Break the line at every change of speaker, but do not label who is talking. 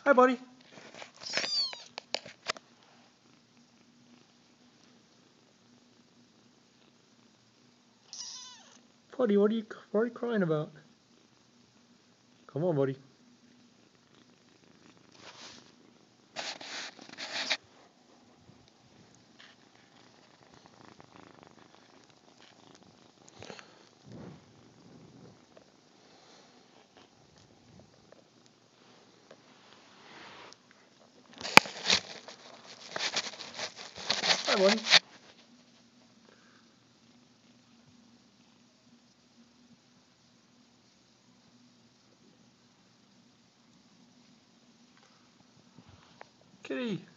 Hi, buddy. Buddy, what are you crying about? Come on, buddy. Hi, buddy. Kitty.